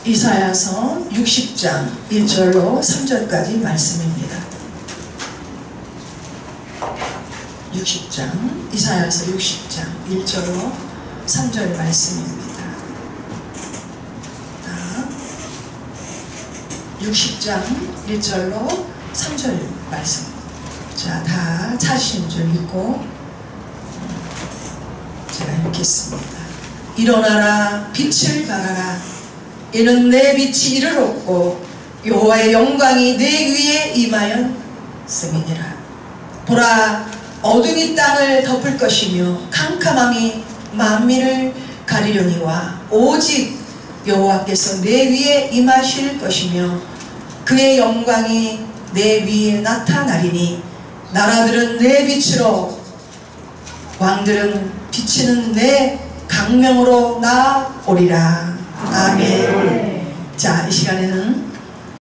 이사야서 60장 1절로 3절까지 말씀입니다. 60장, 이사야서 60장 1절로 3절 말씀입니다. 60장 1절로 3절 말씀. 자, 다 찾으신 줄 믿고 제가 읽겠습니다. 일어나라, 빛을 발하라. 이는 내 빛이 이르렀고 여호와의 영광이 내 위에 임하였음이니라. 보라, 어둠이 땅을 덮을 것이며 캄캄함이 만민을 가리려니와 오직 여호와께서 내 위에 임하실 것이며 그의 영광이 내 위에 나타나리니 나라들은 내 빛으로 왕들은 비치는 내 강명으로 나오리라. 아멘. 자, 이 시간에는